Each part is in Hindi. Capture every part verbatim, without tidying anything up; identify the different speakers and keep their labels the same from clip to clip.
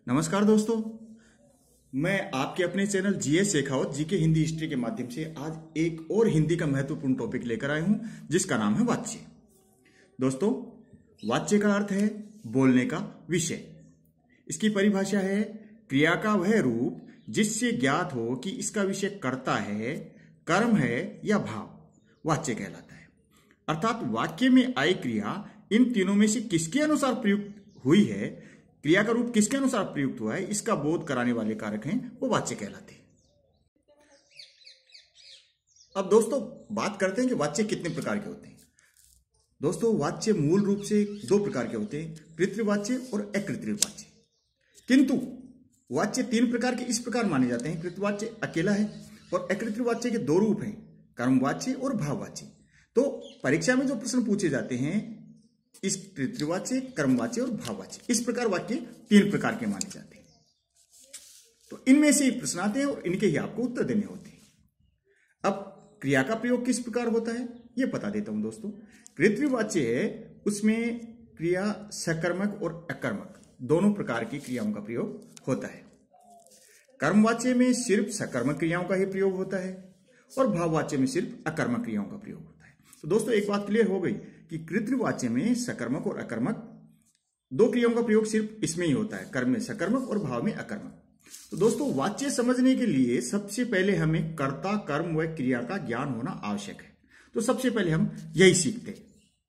Speaker 1: नमस्कार दोस्तों, मैं आपके अपने चैनल जीएस शेखावत जी के हिंदी हिस्ट्री के माध्यम से आज एक और हिंदी का महत्वपूर्ण टॉपिक लेकर आया हूं, जिसका नाम है वाच्य। दोस्तों, वाच्य का अर्थ है बोलने का विषय। इसकी परिभाषा है क्रिया का वह रूप जिससे ज्ञात हो कि इसका विषय कर्ता है, कर्म है या भाव, वाच्य कहलाता है। अर्थात वाक्य में आई क्रिया इन तीनों में से किसके अनुसार प्रयुक्त हुई है, क्रिया का रूप किसके अनुसार प्रयुक्त हुआ है, इसका बोध कराने वाले कारक हैं, वो वाच्य कहलाते हैं। अब दोस्तों बात करते हैं कि वाच्य कितने प्रकार के होते हैं। दोस्तों, वाच्य मूल रूप से दो प्रकार के होते हैं, कृत्रिम वाच्य और अकृत्रिम वाच्य। किंतु वाच्य तीन प्रकार के इस प्रकार माने जाते हैं। कृत्रिम वाच्य अकेला है और अकृत्रिम वाच्य के दो रूप हैं, कर्म वाच्य और भाव वाच्य। तो परीक्षा में जो प्रश्न पूछे जाते हैं, इस कृत्रिम वाच्य, कर्मवाच्य और भाववाच्य, इस प्रकार वाक्य तीन प्रकार के माने जाते हैं। तो इनमें से प्रश्न आते हैं और इनके ही आपको उत्तर देने होते हैं। अब क्रिया का प्रयोग किस प्रकार होता है, यह बता देता हूं दोस्तों। कृत्रिम वाच्य है, उसमें क्रिया सकर्मक और अकर्मक दोनों प्रकार की क्रियाओं का प्रयोग होता है। कर्मवाच्य में सिर्फ सकर्मक क्रियाओं का ही प्रयोग होता है और भाववाच्य में सिर्फ अकर्मक क्रियाओं का प्रयोग होता है। तो दोस्तों एक बात क्लियर हो गई कि कृत्रिम वाच्य में सकर्मक और अकर्मक दो क्रियाओं का प्रयोग सिर्फ इसमें ही होता है, कर्म में सकर्मक और भाव में अकर्मक। तो दोस्तों वाच्य समझने के लिए सबसे पहले हमें कर्ता, कर्म व क्रिया का ज्ञान होना आवश्यक है। तो सबसे पहले हम यही सीखते हैं।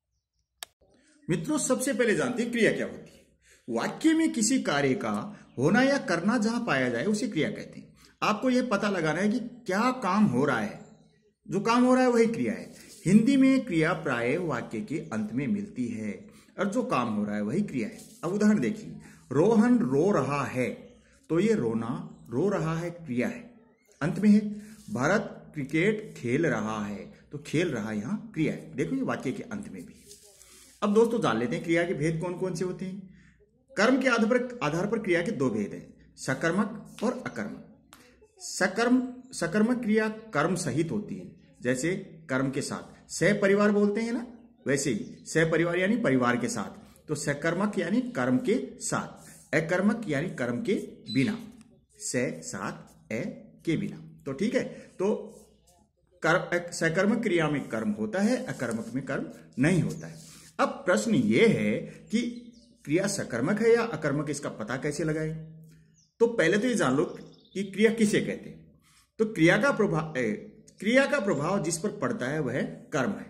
Speaker 1: मित्रों, सबसे पहले जानते हैं क्रिया क्या होती है। वाक्य में किसी कार्य का होना या करना जहां पाया जाए उसे क्रिया कहते हैं। आपको यह पता लगाना है कि क्या काम हो रहा है, जो काम हो रहा है वही क्रिया है। हिंदी में क्रिया प्राय वाक्य के अंत में मिलती है और जो काम हो रहा है वही क्रिया है। अब उदाहरण देखिए, रोहन रो रहा है, तो ये रोना, रो रहा है क्रिया है, अंत में है। भारत क्रिकेट खेल रहा है, तो खेल रहा यहां क्रिया है। देखो ये वाक्य के अंत में भी। अब दोस्तों जान लेते हैं क्रिया के भेद कौन कौन से होते हैं। कर्म के आधार पर आधार पर क्रिया के दो भेद हैं, सकर्मक और अकर्मक। सकर्म सकर्मक क्रिया कर्म सहित होती है, जैसे कर्म के साथ सहपरिवार बोलते हैं ना, वैसे ही सहपरिवार यानी परिवार के साथ। तो सकर्मक यानी कर्म के साथ, अकर्मक यानी कर्म के बिना, सह साथ ए के बिना। तो ठीक है, तो कर्म सकर्मक क्रिया में कर्म होता है, अकर्मक में कर्म नहीं होता है। अब प्रश्न ये है कि क्रिया सकर्मक है या अकर्मक, इसका पता कैसे लगाए। तो पहले तो ये जान लो कि क्रिया किसे कहते हैं। तो क्रिया का प्रभाव क्रिया का प्रभाव जिस पर पड़ता है वह कर्म है।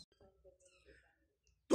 Speaker 1: तो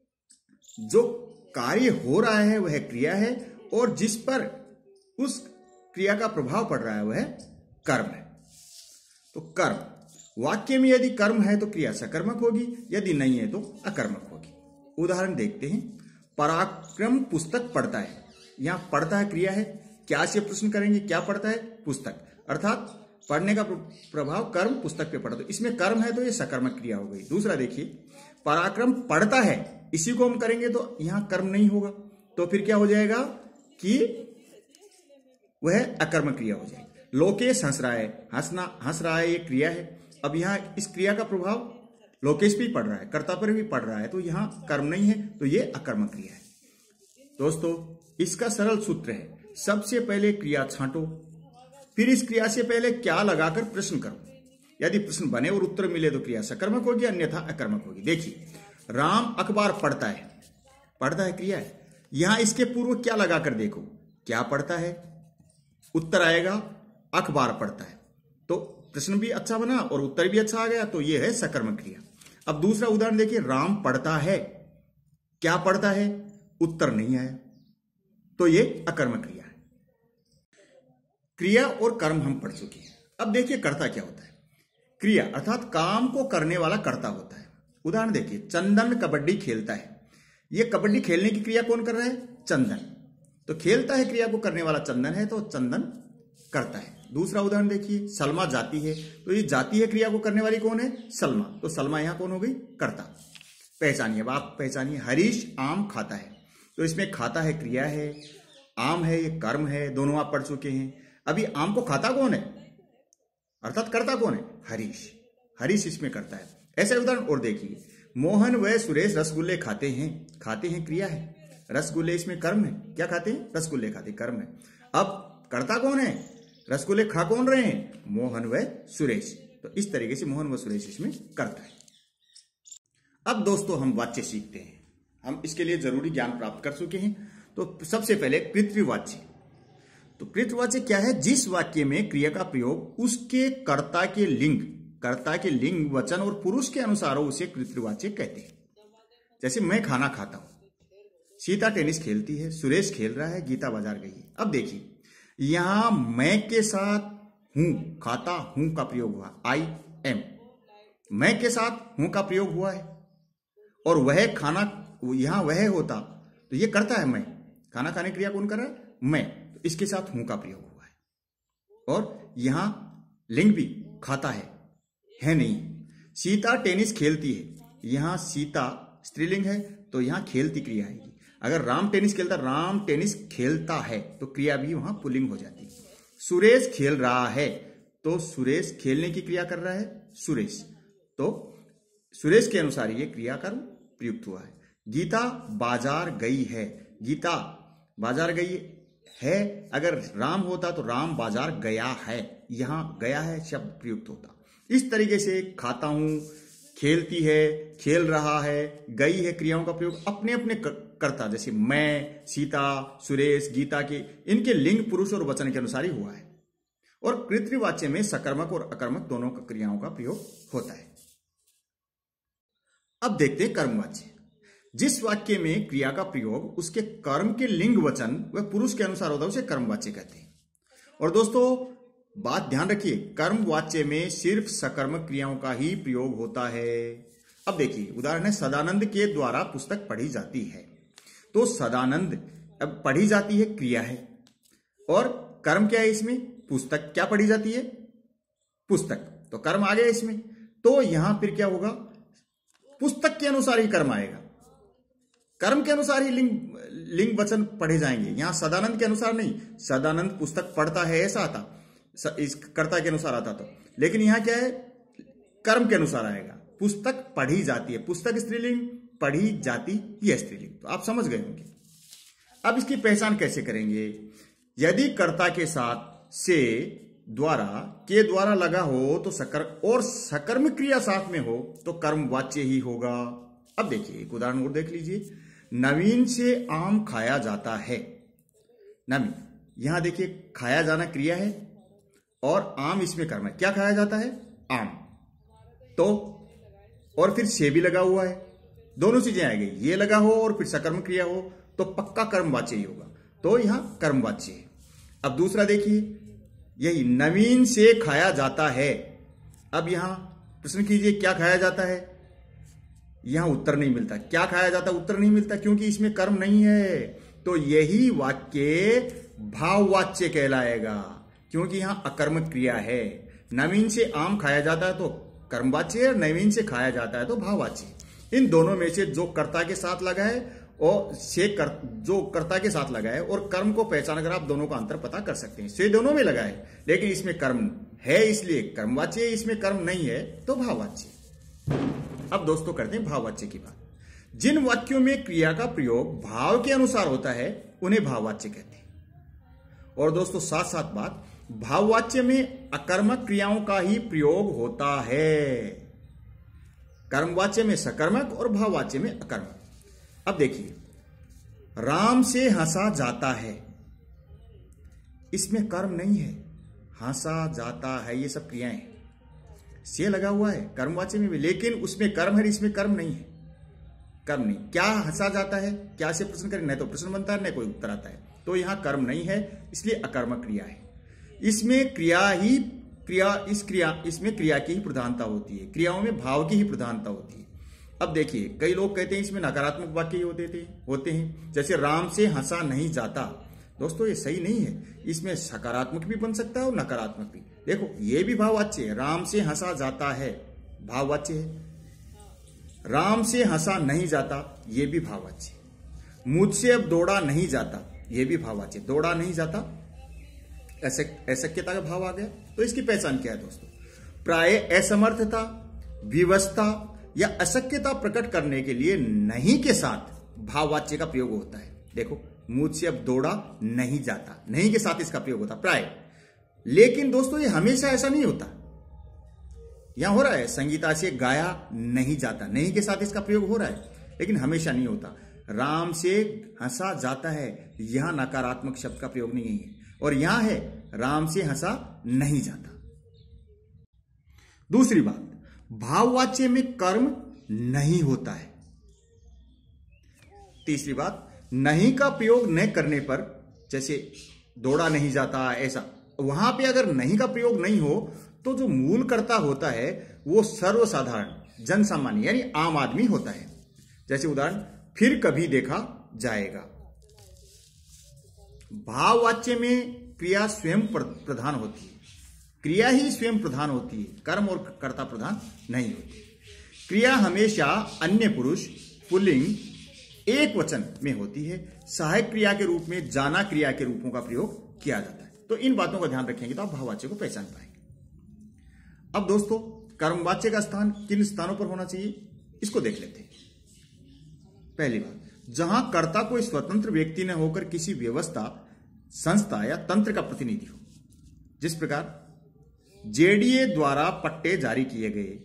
Speaker 1: जो कार्य हो रहा है वह क्रिया है और जिस पर उस क्रिया का प्रभाव पड़ रहा है वह कर्म है। तो कर्म वाक्य में यदि कर्म है तो क्रिया सकर्मक होगी, यदि नहीं है तो अकर्मक होगी। उदाहरण देखते हैं। पराक्रम पुस्तक पढ़ता है, यहां पढ़ता है क्रिया है। क्या से प्रश्न करेंगे, क्या पढ़ता है, पुस्तक, अर्थात पढ़ने का प्रभाव कर्म पुस्तक पे पड़ा, तो इसमें कर्म है तो ये सकर्मक क्रिया हो गई। दूसरा देखिए, पराक्रम पढ़ता है, इसी को हम करेंगे तो यहां कर्म नहीं होगा, तो फिर क्या हो जाएगा कि वह अकर्मक क्रिया हो जाएगी। लोकेश हंस रहा है, हंसना हंस रहा है ये क्रिया है। अब यहां इस क्रिया का प्रभाव लोकेश भी पढ़ रहा है, कर्ता पर भी पढ़ रहा है, तो यहां कर्म नहीं है, तो ये अकर्मक क्रिया है। दोस्तों इसका सरल सूत्र है, सबसे पहले क्रिया छांटो, फिर इस क्रिया से पहले क्या लगाकर प्रश्न करो। यदि प्रश्न बने और उत्तर मिले तो क्रिया सकर्मक होगी, अन्यथा अकर्मक होगी। देखिए, राम अखबार पढ़ता है, पढ़ता है क्रिया है। यहां इसके पूर्व क्या लगाकर देखो, क्या पढ़ता है, उत्तर आएगा अखबार पढ़ता है। तो प्रश्न भी अच्छा बना और उत्तर भी अच्छा आ गया, तो यह है सकर्मक क्रिया। अब दूसरा उदाहरण देखिए, राम पढ़ता है, क्या पढ़ता है, उत्तर नहीं आया, तो यह अकर्मक क्रिया है। क्रिया और कर्म हम पढ़ चुके हैं। अब देखिए कर्ता क्या होता है। क्रिया अर्थात काम को करने वाला कर्ता होता है। उदाहरण देखिए, चंदन कबड्डी खेलता है, यह कबड्डी खेलने की क्रिया कौन कर रहा है, चंदन। तो खेलता है क्रिया को करने वाला चंदन है, तो चंदन करता है। दूसरा उदाहरण देखिए, सलमा जाती है, तो ये जाती है क्रिया को करने वाली कौन है, सलमा, तो सलमा यहां कौन हो गई, कर्ता। पहचानिए, अब आप पहचानिए, हरीश आम खाता है, तो इसमें खाता है क्रिया है, आम है ये कर्म है, दोनों आप पढ़ चुके हैं। अभी आम को खाता कौन है, अर्थात करता कौन है, हरीश, हरीश इसमें करता है। ऐसे उदाहरण और देखिए, मोहन व सुरेश रसगुल्ले खाते हैं, खाते हैं क्रिया है, रसगुल्ले इसमें कर्म है, क्या खाते हैं? रसगुल्ले खाते हैं, कर्म है। अब कर्ता कौन है? रसगुल्ले खा कौन रहे हैं? मोहन व सुरेश। तो इस तरीके से मोहन व सुरेश इसमें कर्ता है। अब दोस्तों हम वाच्य सीखते हैं। हम इसके लिए जरूरी ज्ञान प्राप्त कर चुके हैं। तो सबसे पहले कृतवाच्य। तो कृतवाच्य क्या है? जिस वाक्य में क्रिया का प्रयोग उसके कर्ता के लिंग कर्ता के लिंग, वचन और पुरुष के अनुसार हो, उसे कृतवाच्य कहते हैं। जैसे मैं खाना खाता हूं, सीता टेनिस खेलती है, सुरेश खेल रहा है, गीता बाजार गई है। अब देखिए यहां मैं के साथ हूं, खाता हूं का प्रयोग हुआ, आई एम। मैं के साथ हूं का प्रयोग हुआ है और वह खाना, यहां वह होता तो ये करता है मैं, खाना खाने की क्रिया कौन कर रहा है? मैं। तो इसके साथ हूं का प्रयोग हुआ है और यहां लिंग भी खाता है, है नहीं। सीता टेनिस खेलती है, यहां सीता स्त्रीलिंग है तो यहां खेलती क्रिया आएगी। अगर राम टेनिस खेलता, राम टेनिस खेलता है तो क्रिया भी वहां पुल्लिंग हो जाती है। सुरेश खेल रहा है तो सुरेश खेलने की क्रिया कर रहा है, सुरेश। तो सुरेश के अनुसार ये क्रियाकर्म प्रयुक्त हुआ है। गीता बाजार गई है, गीता बाजार गई है। अगर राम होता तो राम बाजार गया है, यहां गया है शब्द प्रयुक्त होता। इस तरीके से खाता हूं, खेलती है, खेल रहा है, गई है, क्रियाओं का प्रयोग अपने अपने कर्ता, जैसे मैं, सीता, सुरेश, गीता के, इनके लिंग, पुरुष और वचन के अनुसार ही हुआ है। और कृतवाच्य में सकर्मक और अकर्मक दोनों क्रियाओं का प्रयोग होता है। अब देखते हैं कर्मवाच्य। जिस वाक्य में क्रिया का प्रयोग उसके कर्म के लिंग, वचन व पुरुष के अनुसार होता है, उसे कर्मवाच्य कहते हैं। और दोस्तों बात ध्यान रखिए, कर्मवाच्य में सिर्फ सकर्मक क्रियाओं का ही प्रयोग होता है। अब देखिए उदाहरण है, सदानंद के द्वारा पुस्तक पढ़ी जाती है। तो सदानंद अब पढ़ी जाती है क्रिया है और कर्म क्या है इसमें? पुस्तक। क्या पढ़ी जाती है? पुस्तक। तो कर्म आ गया इसमें। तो यहां फिर क्या होगा? पुस्तक के अनुसार ही कर्म आएगा, कर्म के अनुसार ही लिंग लिंग वचन पढ़े जाएंगे। यहां सदानंद के अनुसार नहीं, सदानंद पुस्तक पढ़ता है ऐसा आता, इस कर्ता के अनुसार आता तो। लेकिन यहां क्या है? कर्म के अनुसार आएगा। पुस्तक पढ़ी जाती है, पुस्तक स्त्रीलिंग, पढ़ी जाती यह स्त्रीलिंग। तो आप समझ गए होंगे। अब इसकी पहचान कैसे करेंगे? यदि कर्ता के साथ से, द्वारा, के द्वारा लगा हो तो सकर्म, और सकर्म क्रिया साथ में हो तो कर्मवाच्य ही होगा। अब देखिए एक उदाहरण और देख लीजिए। नवीन से आम खाया जाता है। नवीन, यहां देखिए खाया जाना क्रिया है और आम इसमें कर्म है। क्या खाया जाता है? आम। तो और फिर से भी लगा हुआ है, दोनों चीजें आएगी। ये लगा हो और फिर सकर्म क्रिया हो तो पक्का कर्मवाच्य ही होगा। तो यहां कर्मवाच्य है। अब दूसरा देखिए, यही नवीन से खाया जाता है। अब यहां प्रश्न कीजिए क्या खाया जाता है? यहां उत्तर नहीं मिलता। क्या खाया जाता है? उत्तर नहीं मिलता क्योंकि इसमें कर्म नहीं है। तो यही वाक्य भाववाच्य कहलाएगा क्योंकि यहां अकर्मक क्रिया है। नवीन से आम खाया जाता है तो कर्मवाच्य, नवीन से खाया जाता है तो भाववाच्य। इन दोनों में से जो कर्ता के साथ लगा है और से कर, जो कर्ता के साथ लगा है और कर्म को पहचान कर आप दोनों का अंतर पता कर सकते हैं। से दोनों में लगा है लेकिन इसमें कर्म है इसलिए कर्मवाच्य, इसमें कर्म नहीं है तो भाववाच्य। अब दोस्तों करते हैं भाववाच्य की बात। जिन वाक्यों में क्रिया का प्रयोग भाव के अनुसार होता है उन्हें भाववाच्य कहते हैं। और दोस्तों साथ साथ बात, भाववाच्य में अकर्मक क्रियाओं का ही प्रयोग होता है। कर्मवाच्य में सकर्मक और भाववाच्य में अकर्मक। अब देखिए, राम से हंसा जाता है, इसमें कर्म नहीं है, हंसा जाता है, ये सब क्रियाएं हैं। से लगा हुआ है कर्मवाच्य में भी, लेकिन उसमें कर्म है, इसमें कर्म नहीं है, कर्म नहीं। क्या हंसा जाता है? क्या से प्रश्न करें, नहीं तो प्रश्न बनता है, नहीं कोई उत्तर आता है। तो यहां कर्म नहीं है इसलिए अकर्मक क्रिया है। इसमें क्रिया ही क्रिया इस क्रिया इसमें क्रिया की ही प्रधानता होती है, क्रियाओं में भाव की ही प्रधानता होती है। अब देखिए कई लोग कहते हैं इसमें नकारात्मक वाक्य ही होते थे होते हैं जैसे राम से हंसा नहीं जाता। दोस्तों ये सही नहीं है, इसमें सकारात्मक भी बन सकता है और नकारात्मक भी। देखो ये भी भाववाच्य है, राम से हंसा जाता है भाववाच्य है, राम से हंसा नहीं जाता ये भी भाववाच्य है, मुझसे अब दौड़ा नहीं जाता ये भी भाववाच्य, दौड़ा नहीं जाता ऐसे अशक्यता का भाव आ गया। तो इसकी पहचान क्या है दोस्तों? प्राय असमर्थता, विवशता या अशक्यता प्रकट करने के लिए नहीं के साथ भाववाच्य का प्रयोग होता है। देखो, मुझसे अब दौड़ा नहीं जाता, नहीं के साथ इसका प्रयोग होता प्राय। लेकिन दोस्तों ये हमेशा ऐसा नहीं होता। यहां हो रहा है संगीता से गाया नहीं जाता, नहीं के साथ इसका प्रयोग हो रहा है, लेकिन हमेशा नहीं होता। राम से हंसा जाता है, यहां नकारात्मक शब्द का प्रयोग नहीं है, और यहां है राम से हंसा नहीं जाता। दूसरी बात, भाववाच्य में कर्म नहीं होता है। तीसरी बात, नहीं का प्रयोग न करने पर, जैसे दौड़ा नहीं जाता ऐसा, वहां पे अगर नहीं का प्रयोग नहीं हो तो जो मूल कर्ता होता है वो सर्वसाधारण जन सामान्य यानी आम आदमी होता है। जैसे उदाहरण, फिर कभी देखा जाएगा। भाववाच्य में क्रिया स्वयं प्रधान होती है, क्रिया ही स्वयं प्रधान होती है, कर्म और कर्ता प्रधान नहीं होती। क्रिया हमेशा अन्य पुरुष पुल्लिंग एक वचन में होती है। सहायक क्रिया के रूप में जाना क्रिया के रूपों का प्रयोग किया जाता है। तो इन बातों का ध्यान रखेंगे तो आप भाववाच्य को पहचान पाएंगे। अब दोस्तों, कर्मवाच्य का स्थान किन स्थानों पर होना चाहिए इसको देख लेते हैं। पहली बात, जहां कर्ता कोई स्वतंत्र व्यक्ति न होकर किसी व्यवस्था, संस्था या तंत्र का प्रतिनिधि हो। जिस प्रकार जेडीए द्वारा पट्टे जारी किए गए,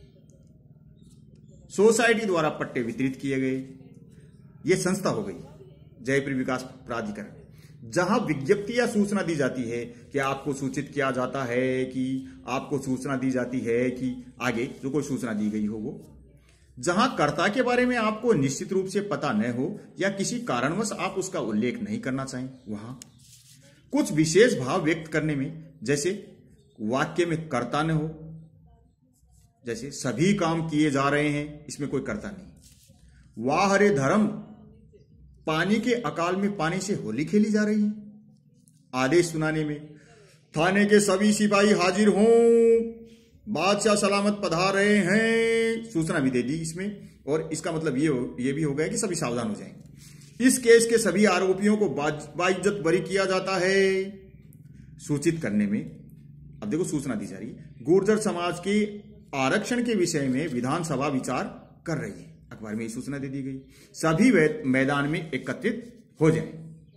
Speaker 1: सोसाइटी द्वारा पट्टे वितरित किए गए, यह संस्था हो गई जयपुर विकास प्राधिकरण। जहां विज्ञप्ति या सूचना दी जाती है कि आपको सूचित किया जाता है, कि आपको सूचना दी जाती है कि आगे जो कोई सूचना दी गई हो वो। जहां कर्ता के बारे में आपको निश्चित रूप से पता न हो या किसी कारणवश आप उसका उल्लेख नहीं करना चाहें, वहां कुछ विशेष भाव व्यक्त करने में, जैसे वाक्य में कर्ता न हो, जैसे सभी काम किए जा रहे हैं, इसमें कोई कर्ता नहीं। वाह हरे धर्म, पानी के अकाल में पानी से होली खेली जा रही है। आदेश सुनाने में, थाने के सभी सिपाही हाजिर हों, बादशाह सलामत पधार रहे हैं, सूचना भी दे दी इसमें। और इसका मतलब ये हो, ये भी हो गया कि सभी सावधान हो जाएं। इस केस के सभी आरोपियों को बाइज्जत बरी किया जाता है। सूचित करने में, अब देखो सूचना दी जा रही है, गुर्जर समाज के आरक्षण के विषय में विधानसभा विचार कर रही है, अखबार में ये सूचना दे दी गई। सभी मैदान में एकत्रित हो जाए।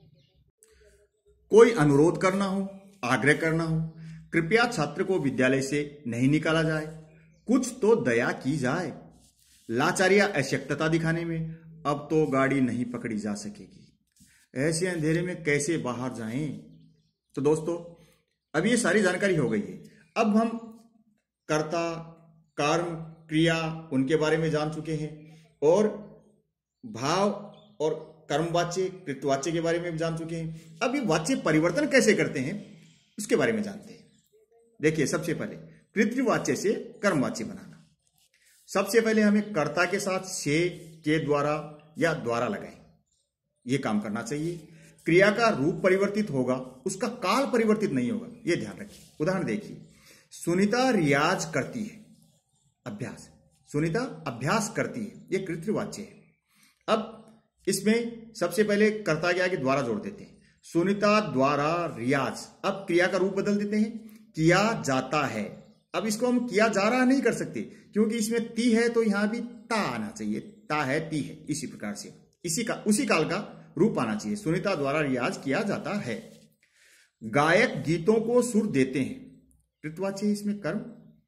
Speaker 1: कोई अनुरोध करना हो, आग्रह करना हो, कृपया छात्र को विद्यालय से नहीं निकाला जाए, कुछ तो दया की जाए। लाचारी या अशक्तता दिखाने में, अब तो गाड़ी नहीं पकड़ी जा सकेगी, ऐसे अंधेरे में कैसे बाहर जाएं। तो दोस्तों, अब ये सारी जानकारी हो गई है। अब हम कर्ता, कर्म, क्रिया उनके बारे में जान चुके हैं, और भाव और कर्मवाच्य, कृतवाच्य के बारे में भी जान चुके हैं। अब ये वाच्य परिवर्तन कैसे करते हैं उसके बारे में जानते हैं। देखिए, सबसे पहले कृतवाच्य से कर्मवाच्य बनाना। सबसे पहले हमें कर्ता के साथ से, के द्वारा या द्वारा लगाएं, यह काम करना चाहिए। क्रिया का रूप परिवर्तित होगा, उसका काल परिवर्तित नहीं होगा, यह ध्यान रखिए। उदाहरण देखिए, सुनीता रियाज करती है, अभ्यास। सुनीता अभ्यास करती है, यह कृतवाच्य है। अब इसमें सबसे पहले कर्ता के आगे द्वारा जोड़ देते हैं, सुनीता द्वारा रियाज। अब क्रिया का रूप बदल देते हैं, किया जाता है। अब इसको हम किया जा रहा नहीं कर सकते, क्योंकि इसमें ती है तो यहां भी ता आना चाहिए, ता है ती है। इसी प्रकार से इसी का उसी काल का रूप आना चाहिए, सुनीता द्वारा रियाज किया जाता है। गायक गीतों को सुर देते हैं, कृतवाच्य है, इसमें कर्म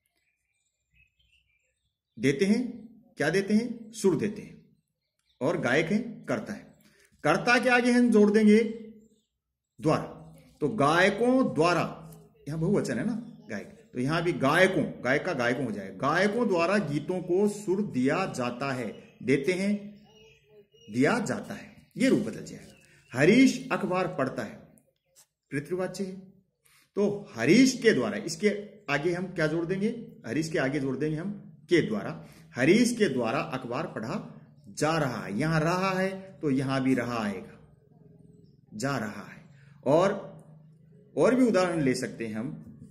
Speaker 1: देते हैं, क्या देते हैं, सुर देते हैं। और गायक है, कर्ता है। कर्ता के आगे हम जोड़ देंगे द्वारा, तो गायकों द्वारा, यहां बहुवचन है ना गायक, तो यहां भी गायकों, गायक का गायकों हो जाएगा। गायकों द्वारा गीतों को सुर दिया जाता है, देते हैं, दिया जाता है, ये रूप बदल जाएगा। हरीश अखबार पढ़ता है, कृतवाच्य है, तो हरीश के द्वारा, इसके आगे हम क्या जोड़ देंगे, हरीश के आगे जोड़ देंगे हम के द्वारा। हरीश के द्वारा अखबार पढ़ा जा रहा है, यहां रहा है तो यहां भी रहा आएगा, जा रहा है। और और भी उदाहरण ले सकते हैं हम,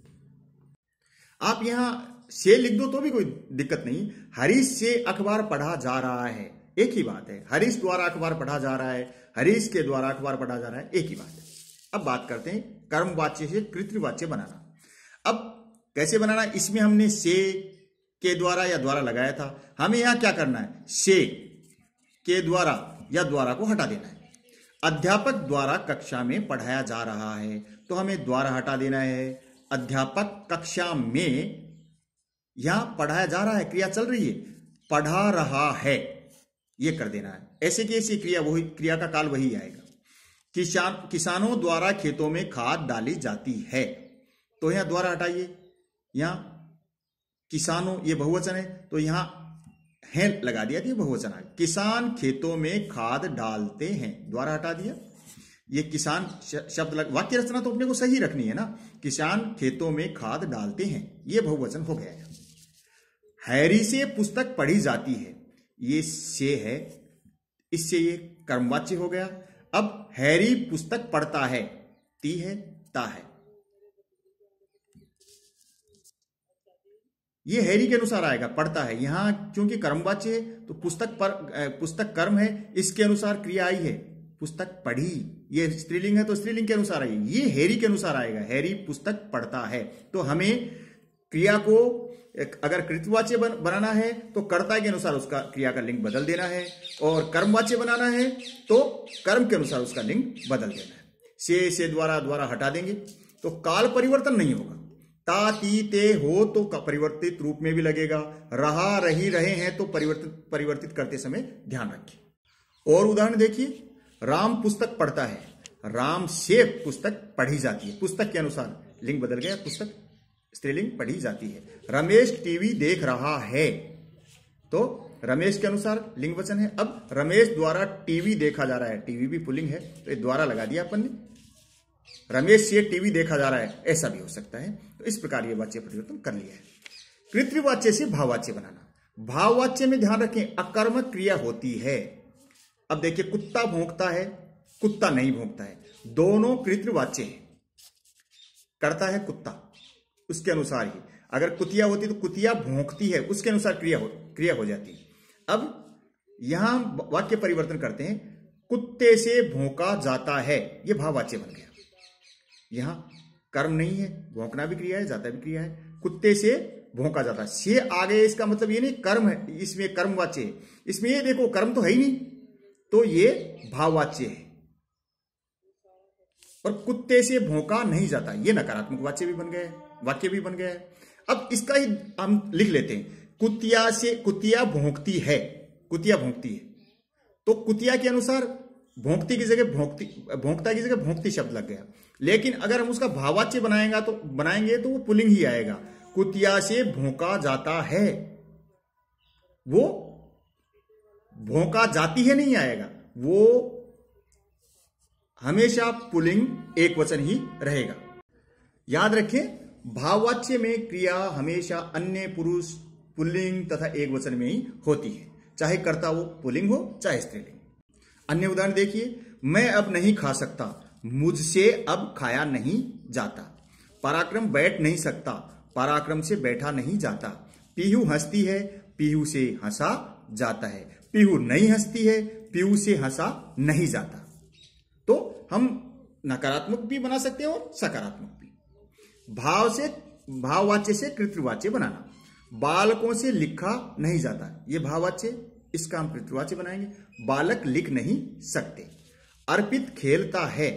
Speaker 1: आप यहां से लिख दो तो भी कोई दिक्कत नहीं। हरीश से अखबार पढ़ा जा रहा है, एक ही बात है। हरीश द्वारा अखबार पढ़ा जा रहा है, हरीश के द्वारा अखबार पढ़ा जा रहा है, एक ही बात है। अब बात करते हैं कर्मवाच्य से कृतवाच्य बनाना। अब कैसे बनाना, इसमें हमने से, के द्वारा या द्वारा लगाया था, हमें यहां क्या करना है, से, के द्वारा या द्वारा को हटा देना है। अध्यापक द्वारा कक्षा में पढ़ाया जा रहा है, तो हमें द्वारा हटा देना है। अध्यापक कक्षा में, यहां पढ़ाया जा रहा है, क्रिया चल रही है, पढ़ा रहा है, यह कर देना है। ऐसे की ऐसी क्रिया, वही क्रिया का काल वही आएगा। किसान किसानों द्वारा खेतों में खाद डाली जाती है, तो यहां द्वारा हटाइए। यहां किसानों, ये बहुवचन है, तो यहां है लगा दिया, तो बहुवचन है। किसान खेतों में खाद डालते हैं, द्वारा हटा दिया। ये किसान शब्द लग, वाक्य रचना तो अपने को सही रखनी है ना। किसान खेतों में खाद डालते हैं, ये बहुवचन हो गया है। हैरी से पुस्तक पढ़ी जाती है, ये से है, इससे ये कर्मवाच्य हो गया। अब हैरी पुस्तक पढ़ता है, ती है, ता है, ये हैरी के अनुसार आएगा, पढ़ता है। यहां क्योंकि कर्मवाच्य है तो पुस्तक पर, पुस्तक कर्म है, इसके अनुसार क्रिया आई है, पुस्तक पढ़ी। ये स्त्रीलिंग है तो स्त्रीलिंग के अनुसार आई, ये हैरी के अनुसार आएगा, हैरी पुस्तक पढ़ता है। तो हमें क्रिया को अगर कृतवाच्य बन, बनाना है तो कर्ता के अनुसार उसका क्रिया का लिंग बदल देना है, और कर्मवाच्य बनाना है तो कर्म के अनुसार उसका लिंग बदल देना है। से से द्वारा द्वारा हटा देंगे तो काल परिवर्तन नहीं होगा। ता ती ते हो तो परिवर्तित रूप में भी लगेगा, रहा रही रहे हैं तो परिवर्तित परिवर्तित करते समय ध्यान रखिए। और उदाहरण देखिए, राम पुस्तक पढ़ता है, राम से पुस्तक पढ़ी जाती है, पुस्तक के अनुसार लिंग बदल गया, पुस्तक स्त्रीलिंग पढ़ी जाती है। रमेश टीवी देख रहा है, तो रमेश के अनुसार लिंग वचन है। अब रमेश द्वारा टीवी देखा जा रहा है, टीवी भी पुल्लिंग है तो द्वारा लगा दिया अपन ने। रमेश से टीवी देखा जा रहा है, ऐसा भी हो सकता है। तो इस प्रकार ये वाच्य परिवर्तन कर लिया है। कृतवाच्य से भाववाच्य बनाना। भाववाच्य में ध्यान रखें, अकर्मक क्रिया होती है। अब देखिए, कुत्ता भौंकता है, कुत्ता नहीं भौंकता है, दोनों कृतवाच्य है। करता है कुत्ता, उसके अनुसार ही। अगर कुतिया होती तो कुतिया भौंकती है, उसके अनुसार क्रिया हो क्रिया हो जाती। अब यहां वाक्य परिवर्तन करते हैं, कुत्ते से भौंका जाता है, यह भाववाच्य बन गया। यहां कर्म नहीं है, भौंकना भी क्रिया है, जाता भी क्रिया है। कुत्ते से भौंका जाता है, से आगे, इसका मतलब ये नहीं कर्म है, इसमें कर्मवाच्य है। इसमें ये देखो कर्म तो है ही नहीं, तो ये भाववाच्य है। और कुत्ते से भौंका नहीं जाता, ये नकारात्मक वाच्य भी बन गया है, वाक्य भी बन गया है। अब इसका ही हम लिख लेते हैं, कुतिया से, कुतिया भौंकती है, कुतिया भौंकती है, तो कुतिया के अनुसार भौंकती की जगह भौंकती, भौंकता की जगह भौंकती शब्द लग गया। लेकिन अगर हम उसका भाववाच्य बनाएंगे तो बनाएंगे तो वो पुल्लिंग ही आएगा। कुतिया से भौंका जाता है, वो भौंका जाती है नहीं आएगा, वो हमेशा पुल्लिंग एक वचन ही रहेगा। याद रखें, भाववाच्य में क्रिया हमेशा अन्य पुरुष पुल्लिंग तथा एक वचन में ही होती है, चाहे कर्ता वो पुल्लिंग हो चाहे स्त्रीलिंग। अन्य उदाहरण देखिए, मैं अब नहीं खा सकता, मुझसे अब खाया नहीं जाता। पराक्रम बैठ नहीं सकता, पराक्रम से बैठा नहीं जाता। पीहू हंसती है, पीहू से हंसा जाता है। पीहू नहीं हंसती है, पीहू से हंसा नहीं जाता। तो हम नकारात्मक भी बना सकते हैं और सकारात्मक भी। भाव से, भाववाच्य से कृतवाच्य बनाना। बालकों से लिखा नहीं जाता, यह भाववाच्य, इसका हम कृतवाच्य बनाएंगे। बालक लिख नहीं सकते। अर्पित खेलता है,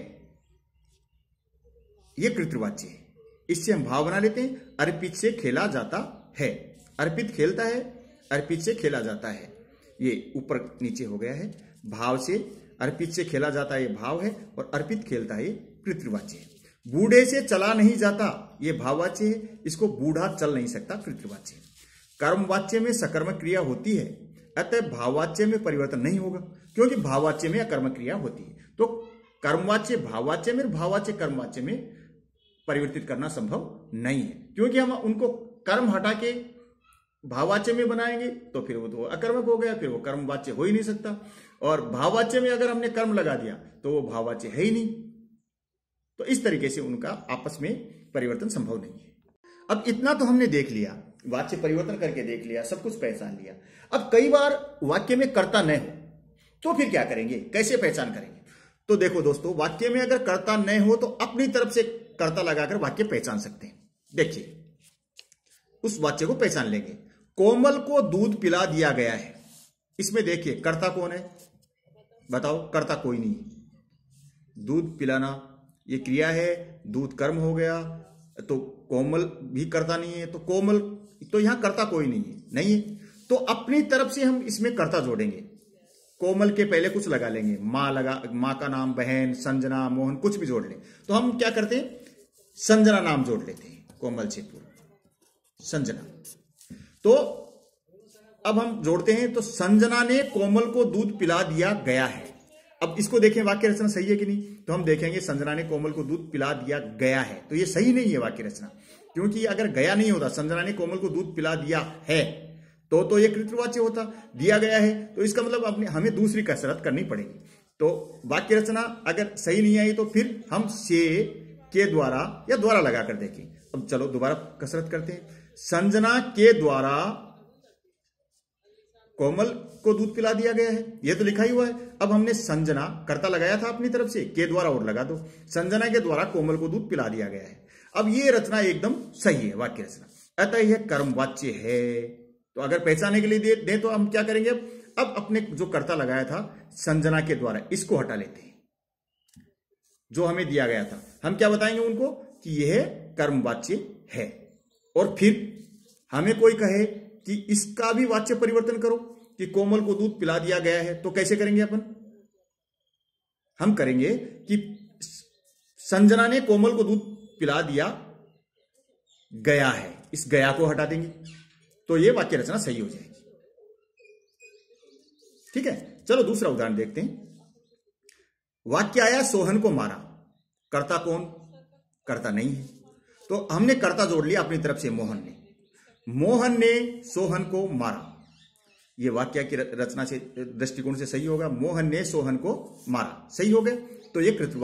Speaker 1: यह कृतवाच्य है, इससे हम भाव बना लेते हैं। अर्पित से खेला जाता है, अर्पित खेलता है, अर्पित से खेला जाता है, ये ऊपर नीचे हो गया है। भाव से, अर्पित से खेला जाता है, ये भाव है, और अर्पित खेलता है, ये कृतवाच्य है। बूढ़े से चला नहीं जाता, ये भाववाच्य है, इसको बूढ़ा चल नहीं सकता, कृतवाच्य है। कर्मवाच्य में सकर्मक क्रिया होती है, अतः भाववाच्य में परिवर्तन नहीं होगा, क्योंकि भाववाच्य में अकर्मक क्रिया होती है। तो कर्मवाच्य भाववाच्य में, भाववाच्य कर्मवाच्य में परिवर्तित करना संभव नहीं है, क्योंकि हम उनको कर्म हटा के भाववाच्य में बनाएंगे तो फिर वो तो अकर्मक हो गया, फिर वो कर्मवाच्य हो ही नहीं सकता। और भाववाच्य में अगर हमने कर्म लगा दिया तो वो भाववाच्य है ही नहीं। तो इस तरीके से उनका आपस में परिवर्तन संभव नहीं है। अब इतना तो हमने देख लिया, वाच्य परिवर्तन करके देख लिया, सब कुछ पहचान लिया। अब कई बार वाक्य में कर्ता न हो तो फिर क्या करेंगे, कैसे पहचान करेंगे? तो देखो दोस्तों, वाक्य में अगर कर्ता न हो तो अपनी तरफ से कर्ता लगाकर वाक्य पहचान सकते हैं। देखिए, उस वाक्य को पहचान लेंगे। कोमल को दूध पिला दिया गया है, इसमें देखिए कर्ता कौन है, बताओ? कर्ता कोई नहीं, दूध पिलाना ये क्रिया है, दूध कर्म हो गया, तो कोमल भी कर्ता नहीं है, तो कोमल तो यहां कर्ता कोई नहीं है, नहीं है तो अपनी तरफ से हम इसमें कर्ता जोड़ेंगे। कोमल के पहले कुछ लगा लेंगे, माँ लगा, माँ का नाम, बहन, संजना, मोहन, कुछ भी जोड़ लें। तो हम क्या करते हैं, संजना नाम जोड़ लेते हैं, कोमल से पूर्व संजना। तो अब हम जोड़ते हैं, तो संजना ने कोमल को दूध पिला दिया गया है। अब इसको देखें वाक्य रचना सही है कि नहीं, तो हम देखेंगे संजना ने कोमल को दूध पिला दिया गया है, तो ये सही नहीं है वाक्य रचना, क्योंकि अगर गया नहीं होता, संजना ने कोमल को दूध पिला दिया है, तो तो ये कृतवाच्य होता, दिया गया है, तो इसका मतलब अपने हमें दूसरी कसरत करनी पड़ेगी। तो वाक्य रचना अगर सही नहीं आई तो फिर हम से के द्वारा या द्वारा लगाकर देखें। अब चलो दोबारा कसरत करते हैं। संजना के द्वारा कोमल को दूध पिला दिया गया है, ये तो लिखा ही हुआ है। अब हमने संजना कर्ता लगाया था अपनी तरफ से, के द्वारा और लगा दो, संजना के द्वारा कोमल को दूध पिला दिया गया है। अब ये रचना एकदम सही है वाक्य रचना, अतः यह कर्मवाच्य है। तो अगर पहचानने के लिए दे, दे तो हम क्या करेंगे, अब अपने जो कर्ता लगाया था संजना के द्वारा, इसको हटा लेते हैं, जो हमें दिया गया था। हम क्या बताएंगे उनको कि यह कर्मवाच्य है। और फिर हमें कोई कहे कि इसका भी वाच्य परिवर्तन करो, कि कोमल को दूध पिला दिया गया है, तो कैसे करेंगे अपन, हम करेंगे कि संजना ने कोमल को दूध पिला दिया गया है, इस गया को हटा देंगे, तो ये वाक्य रचना सही हो जाएगी। ठीक है, चलो दूसरा उदाहरण देखते हैं। वाक्य आया सोहन को मारा, कर्ता कौन, कर्ता नहीं है, तो हमने कर्ता जोड़ लिया अपनी तरफ से, मोहन ने, मोहन ने सोहन को मारा। ये वाक्य की रचना से दृष्टिकोण से सही होगा, मोहन ने सोहन को मारा, सही हो गए, तो ये कृतवाच्य